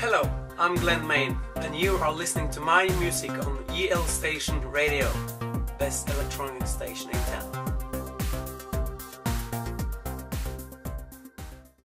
Hello, I'm Glenn Main, and you are listening to my music on EL Station Radio, best electronic station in town.